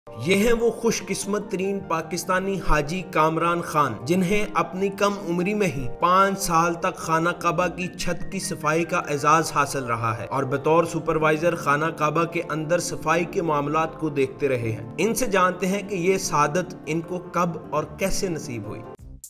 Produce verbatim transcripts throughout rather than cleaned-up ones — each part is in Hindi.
ये हैं वो खुशकिस्मत तरीन पाकिस्तानी हाजी कामरान खान, जिन्हें अपनी कम उम्री में ही पाँच साल तक खाना काबा की छत की सफाई का एजाज हासिल रहा है और बतौर सुपरवाइजर खाना काबा के अंदर सफाई के मामलात को देखते रहे हैं। इनसे जानते हैं कि ये सादत इनको कब और कैसे नसीब हुई।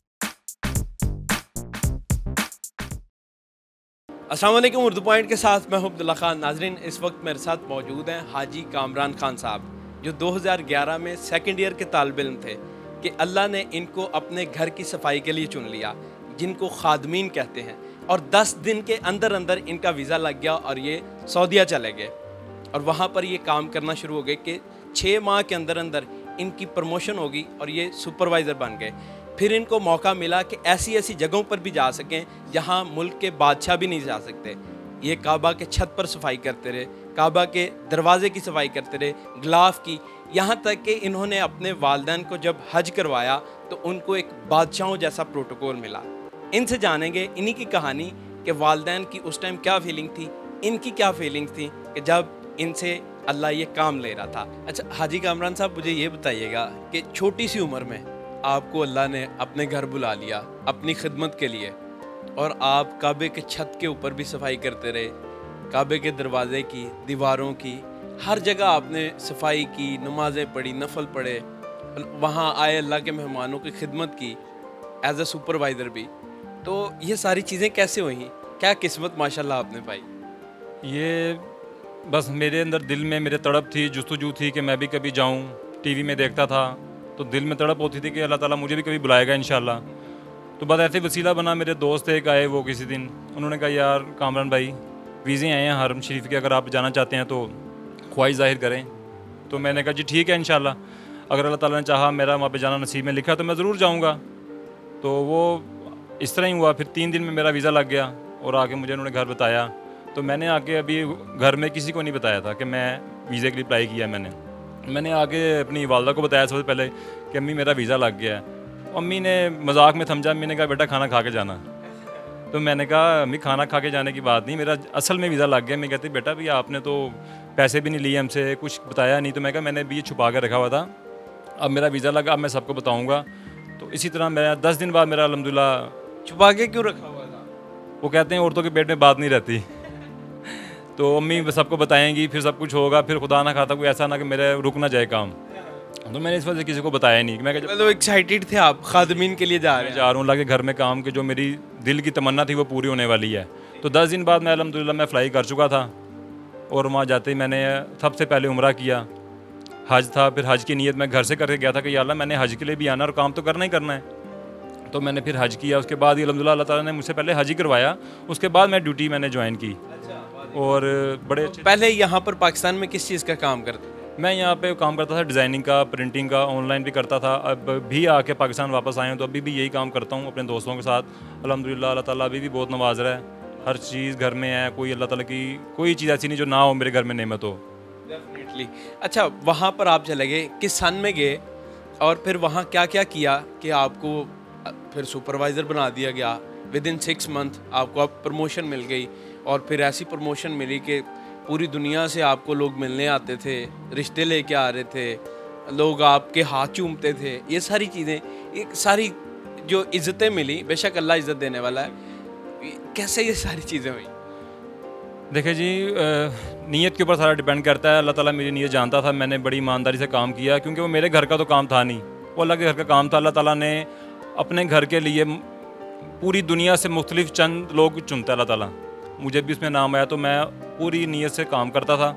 अस्सलाम वालेकुम, उर्दू पॉइंट के साथ मैं हूं अब्दुल्ला खान। नाजरीन, इस वक्त मेरे साथ मौजूद हैं हाजी कामरान खान साहब, जो दो हज़ार ग्यारह में सेकंड ईयर के तालिब इल्म थे कि अल्लाह ने इनको अपने घर की सफाई के लिए चुन लिया, जिनको खादमीन कहते हैं। और दस दिन के अंदर अंदर इनका वीज़ा लग गया और ये सऊदीया चले गए और वहाँ पर ये काम करना शुरू हो गए कि छः माह के अंदर अंदर इनकी प्रमोशन होगी और ये सुपरवाइज़र बन गए। फिर इनको मौका मिला कि ऐसी ऐसी जगहों पर भी जा सकें जहाँ मुल्क के बादशाह भी नहीं जा सकते। ये काबा के छत पर सफाई करते रहे, काबा के दरवाज़े की सफाई करते रहे, गिलाफ की, यहाँ तक कि इन्होंने अपने वालिदैन को जब हज करवाया तो उनको एक बादशाहों जैसा प्रोटोकॉल मिला। इनसे जानेंगे इन्हीं की कहानी कि वालिदैन की उस टाइम क्या फीलिंग थी, इनकी क्या फीलिंग थी कि जब इनसे अल्लाह ये काम ले रहा था। अच्छा हाजी कामरान साहब, मुझे ये बताइएगा कि छोटी सी उम्र में आपको अल्लाह ने अपने घर बुला लिया अपनी खिदमत के लिए और आप काबे के छत के ऊपर भी सफाई करते रहे, काबे के दरवाज़े की, दीवारों की, हर जगह आपने सफाई की, नमाज़ें पढ़ी, नफल पढ़े, वहाँ आए अल्लाह के मेहमानों की खिदमत की एज अ सुपरवाइज़र भी। तो ये सारी चीज़ें कैसे हुई? क्या किस्मत माशाल्लाह आपने पाई? ये बस मेरे अंदर दिल में मेरे तड़प थी, जुस्तजू थी कि मैं भी कभी जाऊँ। टीवी में देखता था तो दिल में तड़प होती थी कि अल्लाह ताला मुझे भी कभी बुलाएगा इंशाल्लाह। तो बस ऐसे वसीला बना, मेरे दोस्त एक आए वो किसी दिन, उन्होंने कहा यार कामरान भाई वीज़े आए हैं हरम शरीफ के, अगर आप जाना चाहते हैं तो ख्वाहिश ज़ाहिर करें। तो मैंने कहा जी ठीक है इंशाल्लाह, अगर अल्लाह ताला ने चाहा, मेरा वहाँ पे जाना नसीब में लिखा तो मैं ज़रूर जाऊँगा। तो वो इस तरह ही हुआ। फिर तीन दिन में मेरा वीज़ा लग गया और आके मुझे उन्होंने घर बताया। तो मैंने आके अभी घर में किसी को नहीं बताया था कि मैं वीज़े के लिए अप्लाई किया। मैंने मैंने आके अपनी वालदा को बताया सबसे पहले कि अम्मी मेरा वीज़ा लग गया है। अम्मी ने मजाक में समझा, अम्मी ने कहा बेटा खाना खा के जाना। तो मैंने कहा अम्मी खाना खा के जाने की बात नहीं, मेरा असल में वीज़ा लग गया। मैं कहती बेटा भी आपने तो पैसे भी नहीं लिए हमसे, कुछ बताया नहीं। तो मैं कहा मैंने भी ये छुपा कर रखा हुआ था, अब मेरा वीज़ा लगा, अब मैं सबको बताऊँगा। तो इसी तरह मेरा दस दिन बाद मेरा अल्हम्दुलिल्लाह। छुपा के क्यों रखा हुआ था? वो कहते हैं औरतों के पेट में बात नहीं रहती। तो अम्मी सबको बताएंगी, फिर सब कुछ होगा, फिर खुदा ना खाता कोई ऐसा ना कि मेरे रुक ना जाए काम। तो मैंने इस वजह से किसी को बताया नहीं। मैं मतलब एक्साइटेड थे आप खादमीन के लिए जा रहे हैं? जा रहा हूँ अल्लाह के घर में काम के, जो मेरी दिल की तमन्ना थी वो पूरी होने वाली है। तो दस दिन बाद मैं अल्हम्दुलिल्लाह मैं फ़्लाई कर चुका था और वहाँ जाते ही मैंने सबसे पहले उम्रा किया। हज था, फिर हज की नीयत मैं घर से करके गया था कि या अल्लाह मैंने हज के लिए भी आना और काम तो करना ही करना है। तो मैंने फिर हज किया। उसके बाद ही अल्हम्दुलिल्लाह अल्लाह ताला ने मुझसे पहले हज ही करवाया, उसके बाद मैं ड्यूटी मैंने ज्वाइन की। और बड़े तो पहले यहाँ पर पाकिस्तान में किस चीज़ का काम करते थे? मैं यहाँ पे काम करता था, डिज़ाइनिंग का, प्रिंटिंग का, ऑनलाइन भी करता था। अब भी आके पाकिस्तान वापस आया हूँ तो अभी भी यही काम करता हूँ अपने दोस्तों के साथ। अल्हम्दुलिल्लाह अल्लाह ताला अभी भी बहुत नवाज रहा है, हर चीज़ घर में है, कोई अल्लाह ताला की कोई चीज़ ऐसी नहीं जो ना हो मेरे घर में नेमत हो। डेफिनेटली। अच्छा, वहाँ पर आप चले गए, किस सन में गए और फिर वहाँ क्या क्या किया कि आपको फिर सुपरवाइज़र बना दिया गया? विद इन सिक्स मंथ आपको अब प्रमोशन मिल गई और फिर ऐसी प्रमोशन मिली कि पूरी दुनिया से आपको लोग मिलने आते थे, रिश्ते लेके आ रहे थे, लोग आपके हाथ चूमते थे। ये सारी चीज़ें, एक सारी जो इज़्ज़तें मिली, बेशक अल्लाह इज़्ज़त देने वाला है, कैसे ये सारी चीज़ें हुई? देखिए जी, नीयत के ऊपर सारा डिपेंड करता है। अल्लाह ताला मेरी नीयत जानता था, मैंने बड़ी ईमानदारी से काम किया, क्योंकि वो मेरे घर का तो काम था नहीं, वो अल्लाह के घर का काम था। अल्लाह ताला ने अपने घर के लिए पूरी दुनिया से मुख्तलिफ चंद लोग चुनता है अल्लाह ताला। मुझे भी उसमें नाम आया तो मैं पूरी नीयत से काम करता था।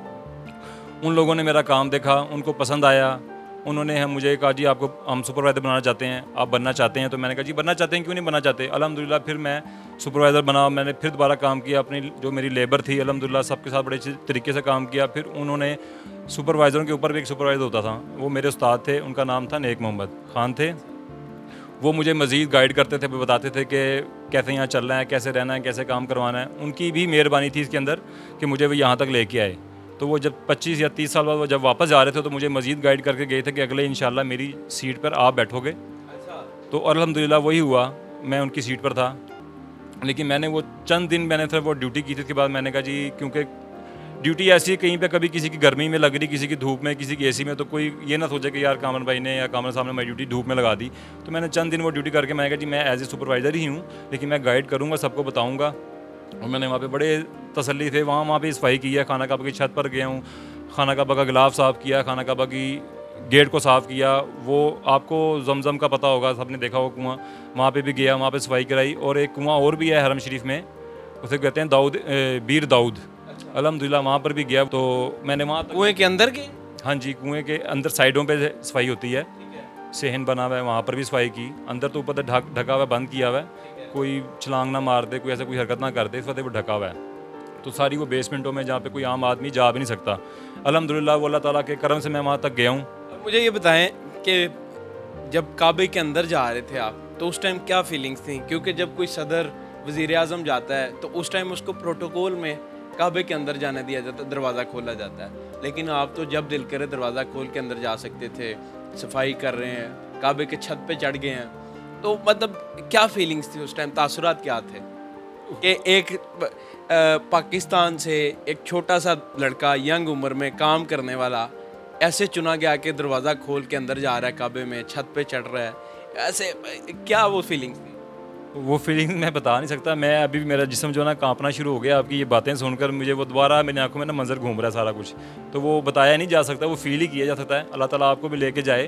उन लोगों ने मेरा काम देखा, उनको पसंद आया, उन्होंने हम मुझे कहा जी आपको हम सुपरवाइज़र बनाना चाहते हैं, आप बनना चाहते हैं? तो मैंने कहा जी बनना चाहते हैं, क्यों नहीं बनना चाहते। अल्हम्दुलिल्लाह फिर मैं सुपरवाइज़र बना। मैंने फिर दोबारा काम किया, अपनी जो मेरी लेबर थी अल्हम्दुलिल्लाह सबके साथ बड़े अच्छे तरीके से काम किया। फिर उन्होंने सुपरवाइज़रों के ऊपर भी एक सुपरवाइज़र होता था, वो मेरे उस्ताद थे, उनका नाम था नेक मोहम्मद खान थे। वो मुझे मज़ीद गाइड करते थे, बताते थे कि कैसे यहाँ चलना है, कैसे रहना है, कैसे काम करवाना है। उनकी भी मेहरबानी थी इसके अंदर कि मुझे वो यहाँ तक लेके आए। तो वो जब पच्चीस या तीस साल बाद वो जब वापस जा रहे थे तो मुझे मज़ीद गाइड करके गए थे कि अगले इंशाल्लाह मेरी सीट पर आप बैठोगे। अच्छा। तो अल्हम्दुलिल्लाह वही हुआ, मैं उनकी सीट पर था। लेकिन मैंने वो चंद दिन मैंने फिर वो ड्यूटी की थी, उसके बाद मैंने कहा जी क्योंकि ड्यूटी ऐसी है, कहीं पे कभी किसी की गर्मी में लग रही, किसी की धूप में, किसी की एसी में, तो कोई ये ना सोचे कि यार कामरान भाई ने या कामरान साहब ने मेरी ड्यूटी धूप में लगा दी। तो मैंने चंद दिन वो ड्यूटी करके मैंने कहा जी मैं एज ए सुपरवाइज़र ही हूँ, लेकिन मैं गाइड करूँगा, सबको बताऊँगा। और मैंने वहाँ पे बड़े तसल्ली से वहाँ वहाँ पे सफाई की है। खाना काबा की छत पर गया हूँ, खाना काबा का गिलाफ साफ़ किया, खाना काबा की गेट को साफ़ किया। वो आपको जमजम का पता होगा, सबने देखा होगा कुआँ, वहाँ पे भी गया, वहाँ पे सफाई कराई। और एक कुआँ और भी है हरम शरीफ में, उसे कहते हैं दाऊद, बीर दाऊद, अल्हम्दुलिल्लाह वहाँ पर भी गया। तो मैंने वहाँ कुएँ के अंदर के? हाँ जी, कुएँ के अंदर साइडों पे सफाई होती है, सेहन बना हुआ है, वहाँ पर भी सफाई की। अंदर तो ऊपर ढक ढका हुआ है, बंद किया हुआ है, कोई छलांग ना मार दे, कोई ऐसा कोई हरकत ना कर दे, इस वजह पर ढका हुआ है। तो सारी वो बेसमेंटों में जहाँ पे कोई आम आदमी जा भी नहीं सकता। अल्हम्दुलिल्लाह वो अल्लाह ताला के करम से मैं वहाँ तक गया हूँ। मुझे ये बताएं कि जब काबे के अंदर जा रहे थे आप, तो उस टाइम क्या फीलिंग्स थी? क्योंकि जब कोई सदर वज़ीर आज़म जाता है तो उस टाइम उसको प्रोटोकॉल में काबे के अंदर जाने दिया जाता है, दरवाज़ा खोला जाता है। लेकिन आप तो जब दिल करे दरवाज़ा खोल के अंदर जा सकते थे, सफाई कर रहे हैं, काबे के छत पे चढ़ गए हैं। तो मतलब क्या फीलिंग्स थी उस टाइम, तासुरात क्या थे कि एक पाकिस्तान से एक छोटा सा लड़का यंग उम्र में काम करने वाला ऐसे चुना गया कि दरवाज़ा खोल के अंदर जा रहा है, काबे में छत पे चढ़ रहा है, ऐसे क्या वो फीलिंग्स थी? वो फीलिंग मैं बता नहीं सकता। मैं अभी भी मेरा जिस्म जो है ना कांपना शुरू हो गया आपकी ये बातें सुनकर। मुझे वो दोबारा मेरी आंखों में ना मंजर घूम रहा है सारा कुछ, तो वो बताया नहीं जा सकता, वो फील ही किया जा सकता है। अल्लाह ताला आपको भी लेके जाए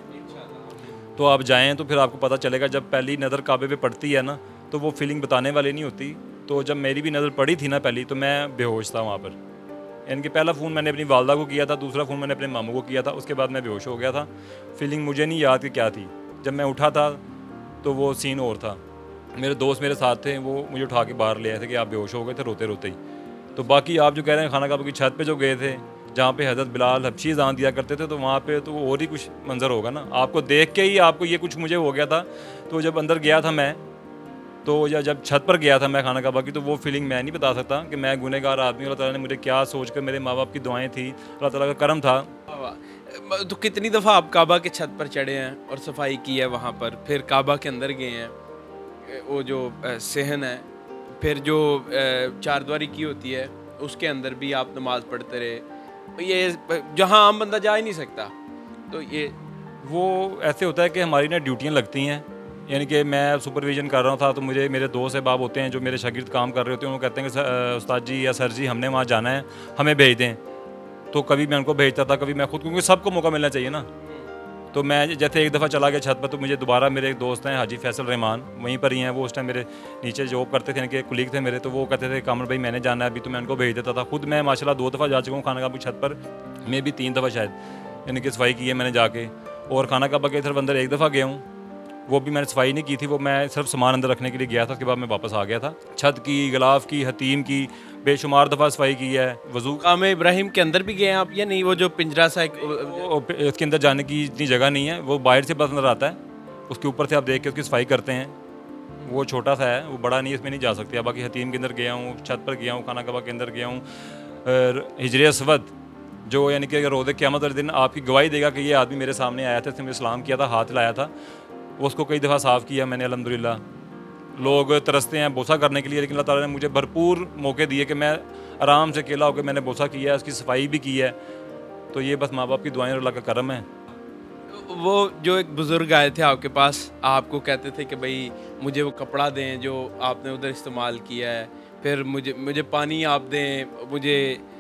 तो आप जाएँ, तो फिर आपको पता चलेगा। जब पहली नज़र काबे पे पड़ती है ना, तो वो फीलिंग बताने वाली नहीं होती। तो जब मेरी भी नज़र पड़ी थी ना पहली, तो मैं बेहोश था वहाँ पर। इनके पहला फ़ोन मैंने अपनी वालदा को किया था, दूसरा फ़ोन मैंने अपने मामू को किया था, उसके बाद मैं बेहोश हो गया था। फीलिंग मुझे नहीं याद कि क्या थी। जब मैं उठा था तो वो सीन और था। मेरे दोस्त मेरे साथ थे, वो मुझे उठा के बाहर ले आए थे कि आप बेहोश हो गए थे रोते रोते ही। तो बाकी आप जो कह रहे हैं खाना काबा की छत पे जो गए थे, जहाँ पे हज़रत बिलाल हबशी अज़ान दिया करते थे, तो वहाँ पे तो और ही कुछ मंजर होगा ना। आपको देख के ही आपको ये कुछ मुझे हो गया था। तो जब अंदर गया था मैं, तो या जब छत पर गया था मैं खाना काबा की, तो वो फीलिंग मैं नहीं बता सकता कि मैं गुनहगार आदमी, अल्लाह ताला ने मुझे क्या सोच कर, मेरे माँ बाप की दुआएँ थी, अल्लाह ताला का करम था। तो कितनी दफ़ा आप काबा के छत पर चढ़े हैं और सफाई की है वहाँ पर, फिर काबा के अंदर गए हैं, वो जो सहन है, फिर जो चारद्वारी की होती है उसके अंदर भी आप नमाज पढ़ते रहे, ये जहाँ आम बंदा जा ही नहीं सकता। तो ये वो ऐसे होता है कि हमारी ना ड्यूटियाँ लगती हैं, यानी कि मैं सुपरविज़न कर रहा था, तो मुझे मेरे दोस्त अहबाब होते हैं जो मेरे शागिर्द काम कर रहे होते हैं, वो कहते हैं कि उस्ताद जी या सर जी हमने वहाँ जाना है, हमें भेज दें। तो कभी मैं उनको भेजता था, कभी मैं खुद, क्योंकि सबको मौका मिलना चाहिए ना। तो मैं जैसे एक दफ़ा चला गया छत पर, तो मुझे दोबारा मेरे एक दोस्त हैं हाजी फैसल रहमान, वहीं पर ही हैं वो, उस टाइम मेरे नीचे जॉब करते थे, इनके कुलीग थे मेरे। तो वो कहते थे कामर भाई मैंने जाना है अभी, तो मैं उनको भेज देता था। खुद मैं माशाल्लाह दो दफ़ा जा चुका हूँ खाना काबा छत पर, मैं भी तीन दफ़ा शायद, यानी कि सफाई की है मैंने जाके। और खाना काबा के सिर्फ अंदर एक दफ़ा गया हूँ, वो भी मैंने सफाई नहीं की थी, वो मैं सिर्फ सामान अंदर रखने के लिए गया था, उसके बाद मैं वापस आ गया था। छत की, गिलाफ की, हतीम की बेशुमार दफ़ा सफाई की है। वज़ू काम इब्राहिम के अंदर भी गए हैं आप या नहीं? वो जो पिंजरा सा एक, इसके अंदर जाने की इतनी जगह नहीं है, वो बाहर से बस नज़र आता है, उसके ऊपर से आप देख के उसकी सफाई करते हैं। वो छोटा सा है, वो बड़ा नहीं, इसमें नहीं जा सकते। बाकी हतीम के अंदर गया हूँ, छत पर गया हूँ, खाना काबा के अंदर गया हूँ। हिजरे अस्वद जो यानी कि रोज़े क़यामत वाले दिन आपकी गवाही देगा कि ये आदमी मेरे सामने आया था, इसने मुझे सलाम किया था, हाथ लाया था, उसको कई दफ़ा साफ़ किया मैंने अल्हम्दुलिल्लाह। लोग तरसते हैं बोसा करने के लिए, लेकिन अल्लाह ताला ने मुझे भरपूर मौके दिए कि मैं आराम से अकेला होकर मैंने बोसा किया है, उसकी सफाई भी की है। तो ये बस माँ बाप की दुआएं और अल्लाह का करम है। वो जो एक बुज़ुर्ग आए थे आपके पास, आपको कहते थे कि भाई मुझे वो कपड़ा दें जो आपने उधर इस्तेमाल किया है, फिर मुझे मुझे पानी आप दें, मुझे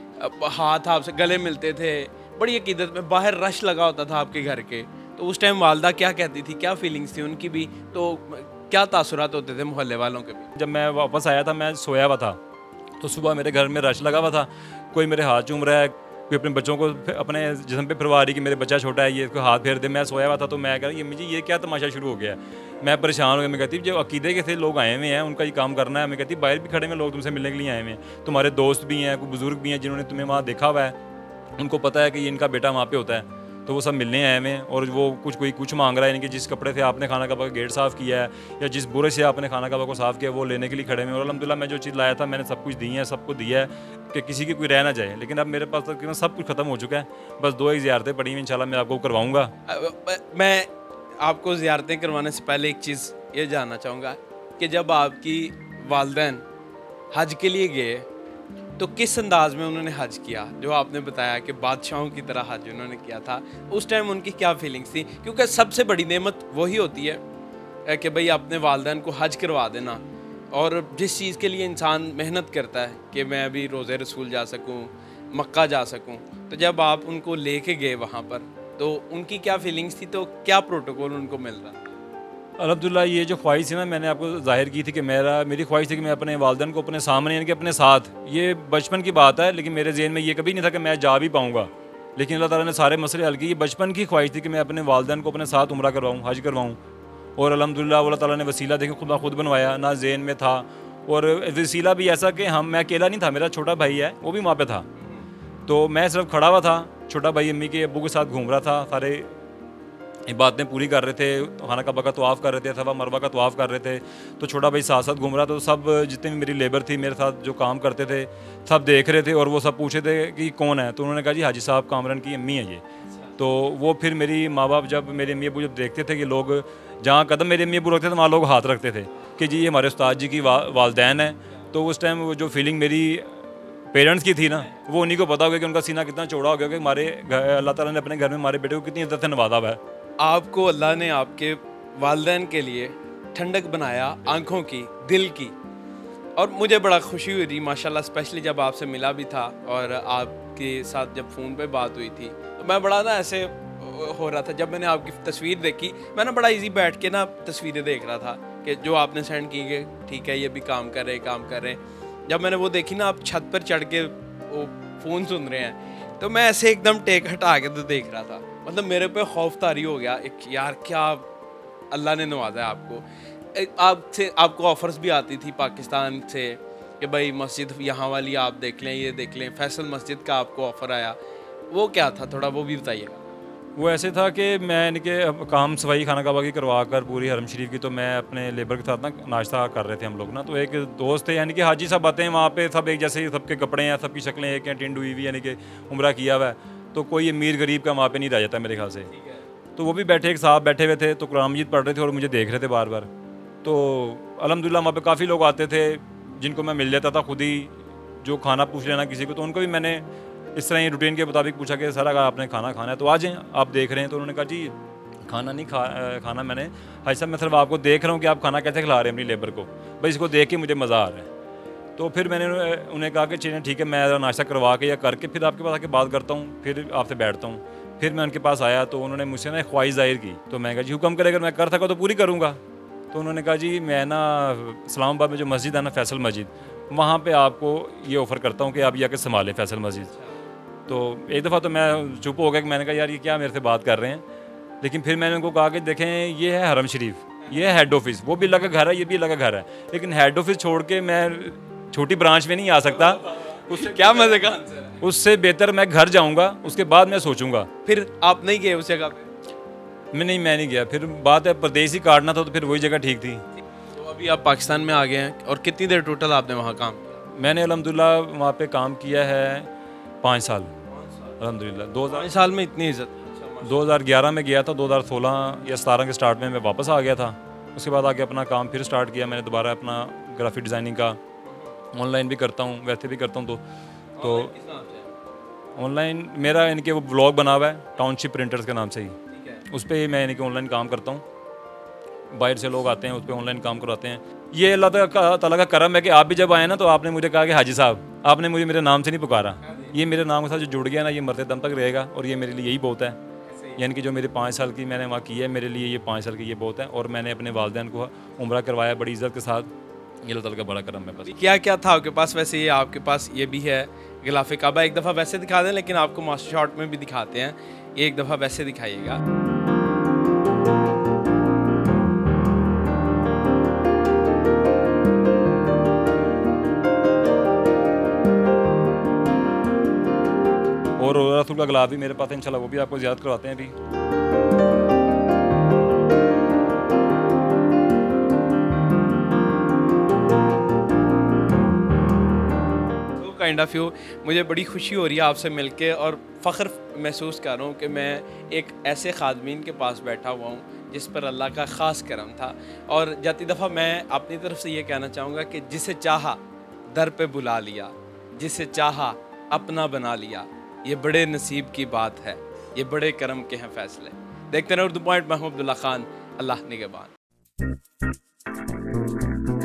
हाथ आपसे गले मिलते थे, बड़ी अकीदत में। बाहर रश लगा होता था आपके घर के, तो उस टाइम वालदा क्या कहती थी, क्या फीलिंग्स थी उनकी भी, तो क्या तासुरात होते थे मोहल्ले वालों के भी? जब मैं वापस आया था, मैं सोया हुआ था, तो सुबह मेरे घर में रश लगा हुआ था, कोई मेरे हाथ चूम रहा है, कोई अपने बच्चों को अपने जिस्म पे फिरवा रही कि मेरे बच्चा छोटा है, ये इसको हाथ फेर दे। मैं सोया हुआ था, तो मैं कह रहा ये मुझे ये क्या तमाशा शुरू हो गया है। मैं परेशान हो गया। मैं कहती जो अकीदे के थे लोग आए हुए हैं, उनका ये काम करना है। मैं कहती बाहर भी खड़े हुए लोग तुमसे मिलने के लिए आए हुए हैं, तुम्हारे दोस्त भी हैं, कोई बुजुर्ग भी हैं जिन्होंने तुम्हें वहाँ देखा हुआ है, उनको पता है कि ये इनका बेटा वहाँ पे होता है, तो वो सब मिलने आए हुए हैं। और वो कुछ कोई कुछ मांग रहा है, यानी कि जिस कपड़े से आपने खाना काबा का गेट साफ़ किया है या जिस बुरे से आपने खाना काबा को साफ़ किया, वो लेने के लिए खड़े हुए हैं। और अल्हम्दुलिल्लाह मैं जो चीज़ लाया था मैंने सब कुछ दी है, सबको दिया है कि किसी की कोई रह ना जाए। लेकिन अब मेरे पास तक सब कुछ ख़त्म हो चुका है, बस दो ही ज़ियारतें पड़ी हुई, इंशाल्लाह मैं आपको करवाऊँगा। मैं आपको ज़ियारतें करवाने से पहले एक चीज़ ये जानना चाहूँगा कि जब आपकी वालदैन हज के लिए गए, तो किस अंदाज में उन्होंने हज किया, जो आपने बताया कि बादशाहों की तरह हज उन्होंने किया था, उस टाइम उनकी क्या फीलिंग्स थी? क्योंकि सबसे बड़ी नेमत वही होती है कि भाई अपने वालिदैन को हज करवा देना, और जिस चीज़ के लिए इंसान मेहनत करता है कि मैं अभी रोज़े रसूल जा सकूं, मक्का जा सकूं, तो जब आप उनको लेके गए वहाँ पर तो उनकी क्या फीलिंग्स थी, तो क्या प्रोटोकॉल उनको मिल रहा? अल्हम्दुलिल्लाह ये जो ख्वाहिश थी ना, मैंने आपको ज़ाहिर की थी कि मेरा मेरी ख्वाहिश थी कि मैं अपने वालिदैन को अपने सामने यानी कि अपने साथ, ये बचपन की बात है, लेकिन मेरे ज़हन में ये कभी नहीं था कि मैं जा भी पाऊँगा, लेकिन अल्लाह ताला ने सारे मसले हल किए। ये बचपन की ख्वाहिश थी कि मैं अपने वालिदैन को अपने साथ उम्रा करवाऊँ, हज करवाऊँ, और अल्हम्दुलिल्लाह अल्लाह ताला ने वसीला देखिए खुदा खुद बनवाया, ना ज़हन में था, और वसीला भी ऐसा कि हम मैं अकेला नहीं था, मेरा छोटा भाई है वो भी वहाँ पे था, तो मैं सिर्फ खड़ा हुआ था, छोटा भाई अम्मी के अब्बू के साथ घूम रहा था, सारे बातें पूरी कर रहे थे, खाना काबा का तवाफ़ कर रहे थे, सवा मरवा का तवाफ़ कर रहे थे, तो छोटा भाई साथ साथ घूम रहा, तो सब जितने भी मेरी लेबर थी मेरे साथ जो काम करते थे सब देख रहे थे, और वो सब पूछे थे कि कौन है, तो उन्होंने कहा जी हाजी साहब कामरान की अम्मी है ये। तो वो फिर मेरी माँ बाप जब मेरे अम्मी अब्बू जब देखते थे कि लोग जहाँ कदम मेरे अम्मी अब्बू रखते थे वहाँ लोग हाथ रखते थे कि जी ये हमारे उस्ताद जी की वा, वालदैन है, तो उस टाइम वो जो फीलिंग मेरी पेरेंट्स की थी ना, वो उन्हीं को पता होगा कि उनका सीना कितना चौड़ा हो गया कि हमारे अल्लाह ताला ने अपने घर में हमारे बेटे को कितनी इज्जत से नवाजा हुआ है। आपको अल्लाह ने आपके वालिदैन के लिए ठंडक बनाया, आंखों की, दिल की, और मुझे बड़ा खुशी हुई थी माशाल्लाह, स्पेशली जब आपसे मिला भी था और आपके साथ जब फ़ोन पे बात हुई थी, तो मैं बड़ा ना ऐसे हो रहा था, जब मैंने आपकी तस्वीर देखी मैं ना बड़ा इजी बैठ के ना तस्वीरें देख रहा था कि जो आपने सेंड की गई, ठीक है ये भी काम कर रहे काम कर रहे हैं। जब मैंने वो देखी ना आप छत पर चढ़ के वो फ़ोन सुन रहे हैं, तो मैं ऐसे एकदम टेक हटा के तो देख रहा था, मतलब मेरे पे खौफ तारी हो गया एक, यार क्या अल्लाह ने नवाजा है आपको। आपसे आपको ऑफ़र्स भी आती थी पाकिस्तान से कि भाई मस्जिद यहाँ वाली आप देख लें, ये देख लें, फैसल मस्जिद का आपको ऑफ़र आया, वो क्या था, थोड़ा वो भी बताइएगा। वो ऐसे था कि मैं इनके काम सफाई खाना काबा की करवा कर पूरी हरम शरीफ की, तो मैं अपने लेबर के साथ ना नाश्ता कर रहे थे हम लोग ना, तो एक दोस्त थे यानी कि हाजी साहब आते हैं वहाँ पे, सब एक जैसे सबके कपड़े हैं, सबकी शक्लें एक हैं, टिंड हुई हुई यानी कि उम्रा किया हुआ है, तो कोई अमीर गरीब का वहाँ पे नहीं रह जाता मेरे ख्याल से। तो वो भी बैठे एक साहब बैठे हुए थे, तो कुरान मजीद पढ़ रहे थे और मुझे देख रहे थे बार बार, तो अल्हम्दुलिल्लाह वहाँ पे काफ़ी लोग आते थे जिनको मैं मिल जाता था खुद ही, जो खाना पूछ लेना किसी को, तो उनको भी मैंने इस तरह ही रूटीन के मुताबिक पूछा कि सर अगर आपने खाना खाना है तो आ जाएँ, आप देख रहे हैं, तो उन्होंने कहा जी खाना नहीं खा खाना मैंने, भाई साहब मैं सिर्फ आपको देख रहा हूँ कि आप खाना कैसे खिला रहे हैं अपनी लेबर को, भाई इसको देख के मुझे मज़ा आ रहा है। तो फिर मैंने उन्हें कहा कि चलिए ठीक है, मैं नाश्ता करवा के या करके फिर आपके पास आके बात करता हूँ, फिर आपसे बैठता हूँ। फिर मैं उनके पास आया तो उन्होंने मुझसे ना ख्वाहिश जाहिर की, तो मैं कहा जी हुक्म करे, अगर मैं कर सका तो पूरी करूँगा। तो उन्होंने कहा जी मैं ना इस्लामाबाद में जो मस्जिद है ना फैसल मस्जिद, वहाँ पे आपको ये ऑफ़र करता हूँ कि आप ये आके संभालें फैसल मस्जिद। तो एक दफ़ा तो मैं चुप हो गया कि मैंने कहा यार ये क्या मेरे से बात कर रहे हैं, लेकिन फिर मैंने उनको कहा कि देखें ये है हरम शरीफ, ये है हेड ऑफिस, वो भी लगा घर है, ये भी लगा घर है, लेकिन हेड ऑफिस छोड़ के मैं छोटी ब्रांच में नहीं आ सकता। उससे क्या मजे का, उससे बेहतर मैं घर जाऊँगा, उसके बाद मैं सोचूंगा। फिर आप नहीं गए उस जगह पे? मैं नहीं मैं नहीं गया, फिर बात है परदेश ही काटना था, तो फिर वही जगह ठीक थी। तो अभी आप पाकिस्तान में आ गए हैं, और कितनी देर टोटल आपने वहाँ काम किया? मैंने अल्हम्दुलिल्लाह वहाँ पे काम किया है पाँच साल अल्हम्दुलिल्लाह। दो हज़ार साल में इतनी इज्जत? दो हज़ार ग्यारह में गया था, दो हज़ार सोलह या सतारह के स्टार्ट में मैं वापस आ गया था। उसके बाद आके अपना काम फिर स्टार्ट किया मैंने दोबारा, अपना ग्राफिक डिज़ाइनिंग का, ऑनलाइन भी करता हूँ, वैसे भी करता हूँ। तो तो ऑनलाइन मेरा इनके वो ब्लॉग बना हुआ है टाउनशिप प्रिंटर्स के नाम से ही, उस पर मैं इनके ऑनलाइन काम करता हूँ। बाहर से लोग आते हैं, उस पर ऑनलाइन काम करवाते हैं। ये अल्लाह ताला का करम है कि आप भी जब आए ना तो आपने मुझे कहा कि हाजी साहब, आपने मुझे मेरे नाम से नहीं पुकारा। ये मेरे नाम के साथ जो जुड़ गया ना, ये मरते दम तक रहेगा, और ये मेरे लिए यही बहुत है। यानी कि जो मेरे पाँच साल की मैंने वहाँ की है, मेरे लिए ये पाँच साल की ये बहुत है, और मैंने अपने वालिदैन को उम्रा करवाया बड़ी इज़्ज़त के साथ। ये अल्लाह ताला का बड़ा करम है। बस क्या क्या था आपके पास? वैसे ये आपके पास ये भी है गिलाफ काबा, एक दफ़ा वैसे दिखा दें, लेकिन आपको मास्टर शॉट में भी दिखाते हैं, ये एक दफ़ा वैसे दिखाइएगा। और रसूल का गिलाफ भी मेरे पास है, इंशाल्लाह वो भी आपको ज़ियारत करवाते हैं अभी। काइंड ऑफ यू, मुझे बड़ी खुशी हो रही है आपसे मिलके, और फ़ख्र महसूस कर रहा हूँ कि मैं एक ऐसे खादमीन के पास बैठा हुआ हूँ जिस पर अल्लाह का ख़ास करम था। और जाती दफ़ा मैं अपनी तरफ से ये कहना चाहूँगा कि जिसे चाहा दर पे बुला लिया, जिसे चाहा अपना बना लिया, ये बड़े नसीब की बात है, ये बड़े करम के हैं फैसले। देखते रहे उर्दू पॉइंट, मैं हूं अब्दुल्ला खान। अल्लाह निगहबान।